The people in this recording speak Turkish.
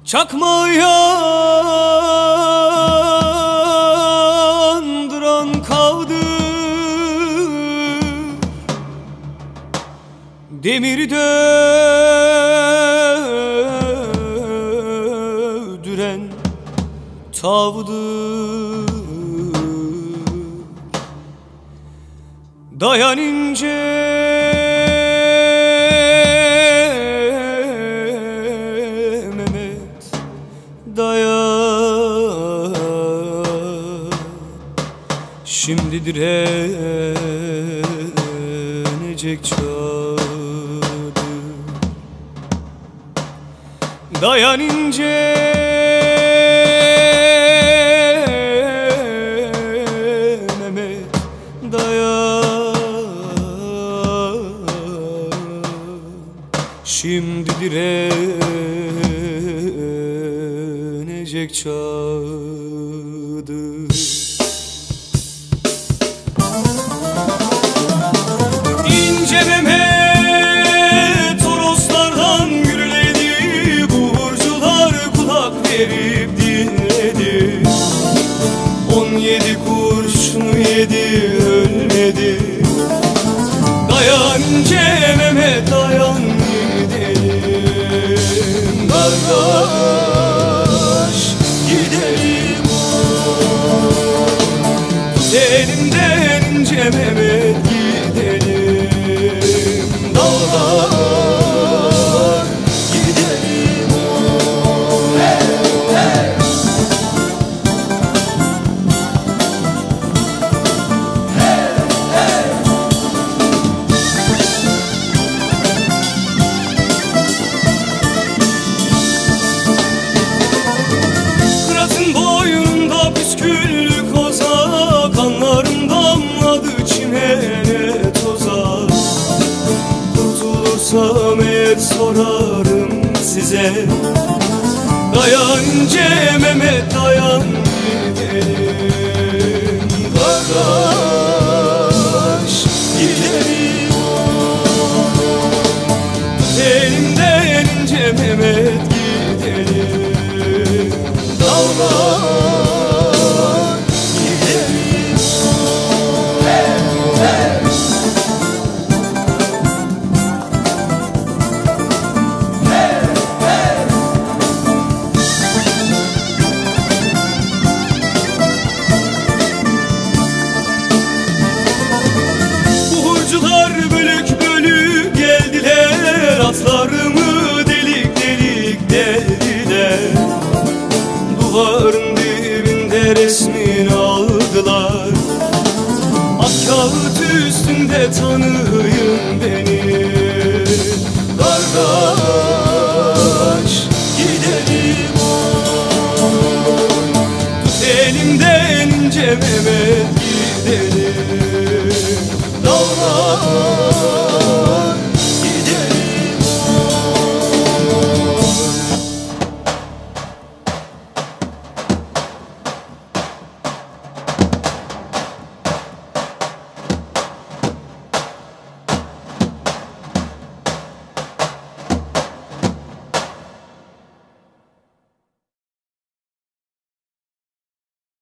Çakmağı yandıran kaldı, demiri dövdüren tavdır. Dayan ince Mehmet, dayan. Şimdi direnecek çağdır. Dayan ince Mehmet, dayan. Şimdi direnecek çağdır. İnce Mehmet Toroslardan gürledi, buhurcular kulak verip dinledi. 17 kurşunu yedi, ölmedi. Dayan ince Mehmet, dayan gidelim. Kardeş gidelim. Tut elimden ince Mehmet, gidelim. Dağlar gidelim. Hey, hey. Kıratın boynunda püsküllü koza, kanlarım damladı çimene toza. Kurtulursam eğer sorarım size. Dayan ince Mehmet, dayan gidelim. Kardeş gidelim. Tut elimden ince Mehmet, gidelim. Dağlar gidelim. Hey, hey. Hey, hey. Buhurcular bölük bölük geldiler, atlarımı delik delik deldiler. Duvarın dibinde resmini aldılar. Ak kağıt üstünde tanıyın beni.